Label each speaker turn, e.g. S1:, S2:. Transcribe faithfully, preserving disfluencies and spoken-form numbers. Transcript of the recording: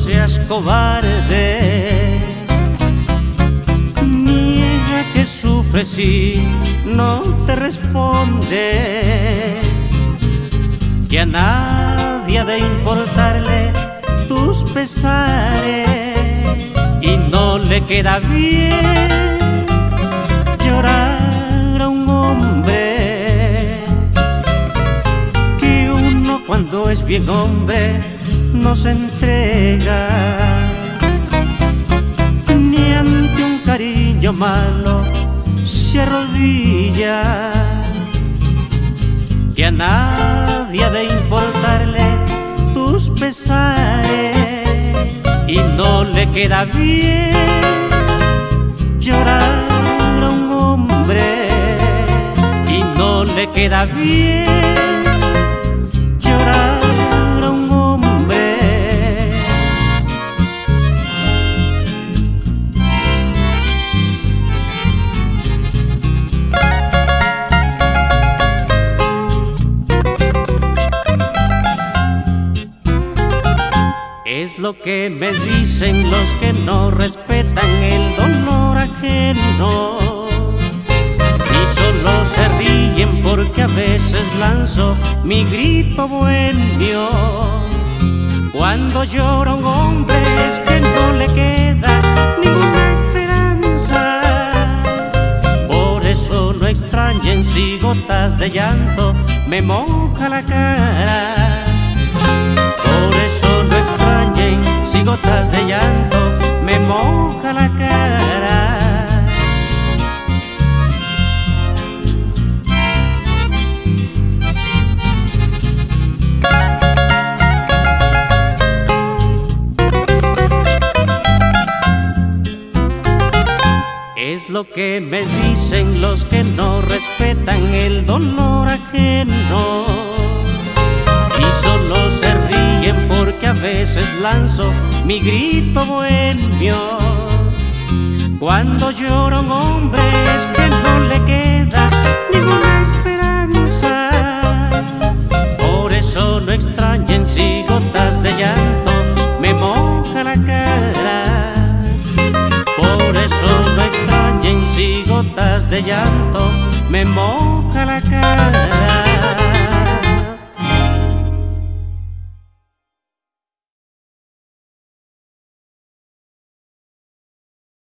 S1: seas cobarde, niega que sufres y no te responde, que a nadie ha de importarle tus pesares y no le queda bien llorar a un hombre, que uno cuando es bien hombre no se entrega ni ante un cariño malo se arrodilla, que a nadie ha de importarle tus pesares y no le queda bien llorar a un hombre, y no le queda bien llorar a un hombre. Es lo que me dicen los que no respetan el dolor ajeno y solo se ríen porque a veces lanzo mi grito bohemio. Cuando llora un hombre es que no le queda ninguna esperanza, por eso no extrañen si gotas de llanto me moja la cara. Por eso no extrañen si gotas de llanto me moja la cara. Es lo que me dicen los que no respetan el dolor ajeno y solo se ríen porque a veces lanzo mi grito bohemio. Cuando llora un hombre es que no le queda ninguna esperanza, por eso no extrañen si gotas de llanto me moja la cara. Por eso no extrañen si gotas de llanto me moja la cara.